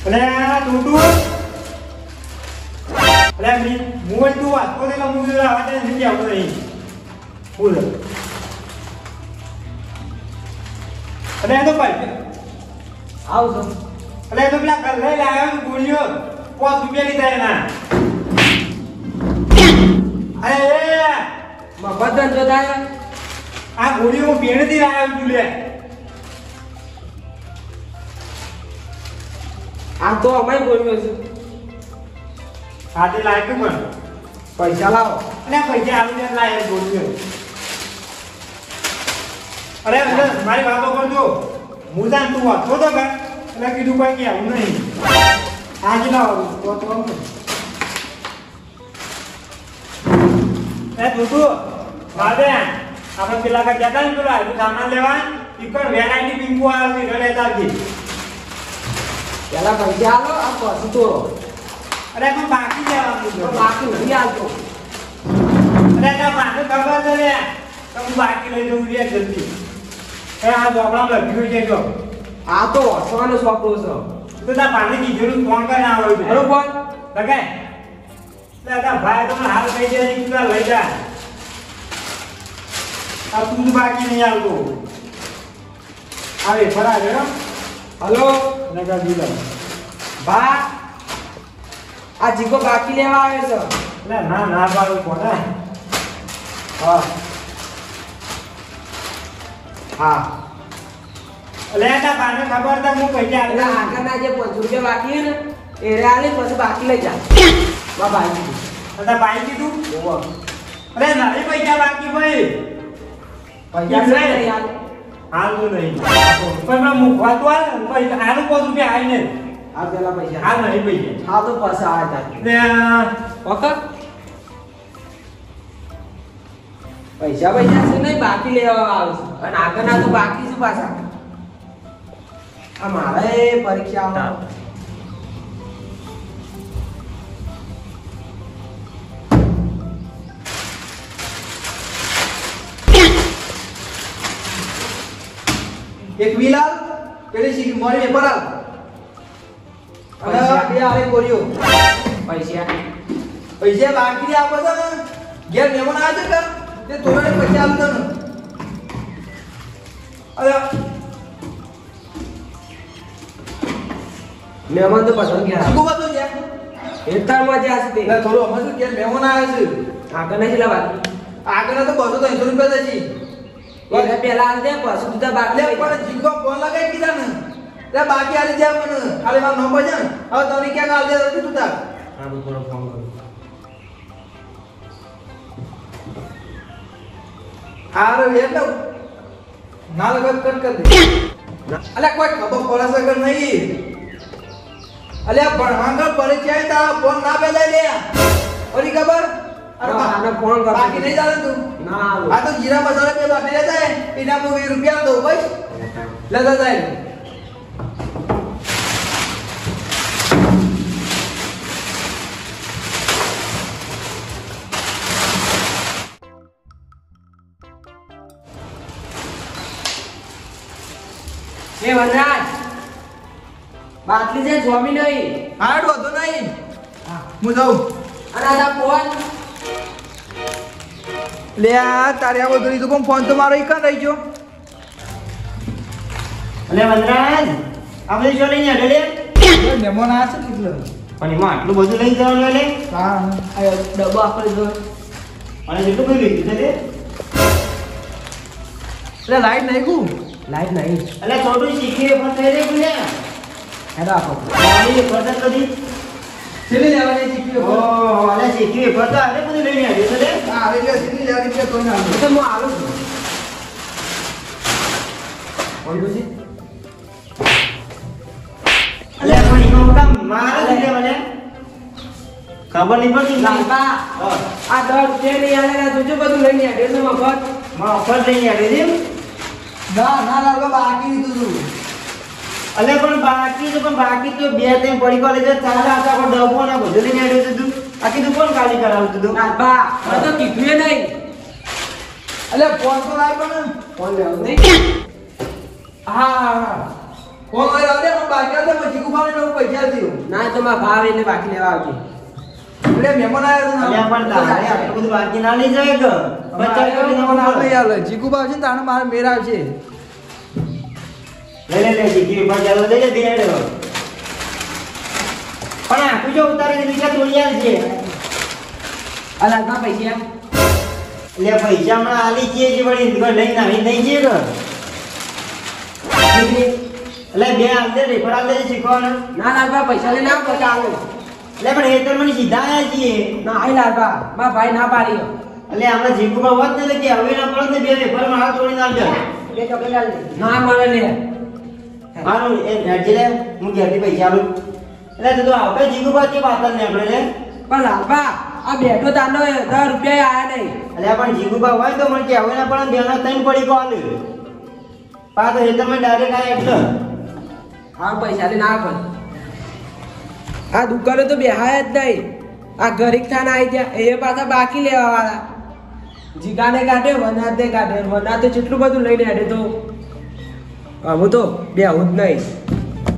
અલે ટુટુ અલે મોય તું વાત કોને લા મુજે આવાજ નથી આવતો નહીં બોલ અલે તો ભાઈ આવ છો અલે તો પેલા કર લઈ લાવ્યો ગોળીઓ 5 રૂપિયા લીધા એના અરે મફતન જોતા આ ગોળીઓ બેણથી લાવ્યો તું લે આ તો અમે બોલ્યો છે હાથે લાગ્યું પણ પૈસા લાવો અને પૈસા આવી જાય લાય ગોળીઓ અરે મારી વાતો કરજો મુજાન તું વાત તો કે એટલે કીધું કોઈ કે આવું નહીં આજ લાવો તો એ ટુટુ બાબે આપણે પેલા કા જતા ને પેલા સામાન લેવા ઈકણ વેરાયટી પીંગુ આવે છે ઘરે તાજી પેલા પૈસા આલો આ પછી તોરો અરે પણ બાકી લેવાનું છે બાકી નહીં આવતો અરે તા પાસે ખબર છે લે તો હું બાકી લઈ જઉં રે જલ્દી એ આ જોબડા લખ્યું છે જો આ તો હસવાનો છોકરો છે તો તા પાસે કીધું ફોન કરીને આવો બરોબર લગાય લે તા ભાઈ તમને હાલ કહી દે કે તું લઈ જા આ તું બાકી નહીં આવતો આવે ફરા ગયો હલો નગર દીધા બા આ જીગો બાકી લેવા આવે છે લે ના ના બાળો કોને હા હા લે તા પાને ખબર તા હું પૈસા એટલે આગળના જે 5 રૂપિયા બાકી હે ને એ આલે પછી બાકી લઈ જા બા બાકી તા બાઈ કીધું ઓવો અરે નારે પૈસા બાકી ભાઈ પૈસા નહીં યાર હાલ તો નહીં પણ મેં મુખવા તો આ પૈસા આનું 5 રૂપિયા આઈને આ પેલા પૈસા હાલ નહીં પૈસા હા તો પાછા આવ્યા ને ઓકે પૈસા છે નહીં બાકી લેવા આવે છે અને આગળના તો બાકી છે પાછા આ મારે પરીક્ષા આવે એક વિલાલ પેલી શીખ મોરી પેપર આલ અને બે આલે કોરિયો પૈસા પૈસા બાકી આપો છો ને ઘેર મહેમાન આવે છે કે તે તોડે પૈસા આપતો ને અરે મહેમાન તો પસંદ ગયા શું બાતો છે હેતાળમાં જ્યાં છે એટલે થોડો અમારે ઘેર મહેમાન આવે છે આગળના કેટલા બાકી આગળ તો 200-300 રૂપિયા છે એટલે પેલા આલ દે પછી બીજા બાકી એટલે પણ જીગો ફોન લગાઈ કીધા ને એટલે બાકી આલી જાય મને ખાલી મારો નંબર છે ને હવે તમે ક્યાં આલ દે તું તાર હા તો થોડો ફોન કરું હારો એટલે ના લગત કટ કર દે અલ્યા કોઈ ખબર પડે છે કે નહીં અલ્યા ભણવાંગર પરિચય તા ફોન ના બેલાય લે ઓરી ખબર આને ફોન કર બાકી નહીં ચાલે તું ના આ તો જીરા મસાલા કે બાકી લેતા હે એના મો 20 રૂપિયા દો ભાઈ લેતા જાય એ વનરાજ બાટલી છે જોમી નહીં હાડ વધો નહીં હું જાઉં અને આ ફોન લે આ તારે આ બધું તો કોણ ફોન તો મારો ઈ કાં રહી ગયો અલે વનરાજ આ બધી જો લઈને આડે લે મહેમાન આ છે એટલે પણ એમાં આટલું બધું લઈ જવાનું લે હા આ ડબ્બો આપણે જો અને જેટલું બધું લીધું છે લે એટલે લાઈટ નહીં કુ લાઈટ નહીં અલે થોડું શીખી પણ થઈ રે ગુલે હેડા આપો મારી ફરજ કરી છેલ્લે લેવાની જીપી ઓ અલે શીખી ફરજ આલે બધું લઈને આવ્યો છે લે હા આવે એટલે છેલ્લે લેવાની કે તો ના તો હું આવું છું કોણ બોલી અલે પણ ઈનો કામ મારે લઈ લેવાને ખબર નહીં પડતી લાલબા આ 10 રૂપિયા નહીં આલેલા જોજો બધું લઈને આવ્યો છે મફત માં ઓફર લઈને આવી રે ના ના લાલબા બાકી દીધું તું અલે પણ બાકી તો બે ત્રણ પડી કોલેજ ચાલે હતા પણ ડબો ને બધું લઈને આવ્યો છે તું આખી દુકાન ખાલી કરાવતું તું લાલબા મેં તો કીધું એ નહીં અલે ફોન તો લાવ પણ ફોન લેવો નહીં હા ફોન લઈ આવ દે બાકી આવતા પછી કુમારને હું પૈસા દઉં. ના તો માં ભાવ એટલે બાકી લેવા આવજે. એટલે મહેમાન આવ્યો તો અલ્યા પણ તારે આટલું બધું બાકી ના લઈ જાય કે બચ્ચા કરીને મહેમાન આવે યાર જીગુબા આવશે ને તાણે મારે મેર આવશે. લે જીગી પર ચાલો દે બેડ પણ આખું જો ઉતારી દીધા તોડી આવશે. અલા ના પૈસા એટલે પૈસા હમણાં આલી છીએ જે વળી લઈને આવી નહીં છે કે એટલે બે હાલ દે રેફર હાલ દે શીખવાના. ના લાલબા પૈસા લઈને આવ પછી આવો. એટલે પણ એ તો મને સીધા આવ્યા છીએ. ના આઈ લાલબા માં ભાઈ ના પાડી. એટલે આપણે જીગુબા હોત ને કે હવે ના પડે ને બે રેફર માં હાથ તોડી નાખજો. બે ચોકલેટ આલ દે. ના મળે લે. હારું એ હેડજે લે હું ઘેરથી પૈસા આલું. એટલે તો આવતા જીગુબા તે વાત જ ને આપણે લે. પણ લાલબા આ બેઠો તાનો 10 રૂપિયા આયા નહીં. એટલે પણ જીગુબા હોય તો મને કે હવે ના પડે બેનો 3 પડી કો આલે. પા તો એ તમે ડાયરેક્ટ આ એટલે હા પૈસા લઈને આવ પણ. આ દુકાને તો બેહાય જ નહીં. આ ગરીબ થાને આવી ગયા એ પાછા બાકી લેવા વાળા. જીગાને કાઢે વનાતે કાઢે વનાતે જેટલું બધું લઈને હેડે તો હું તો બેહું જ નહીં.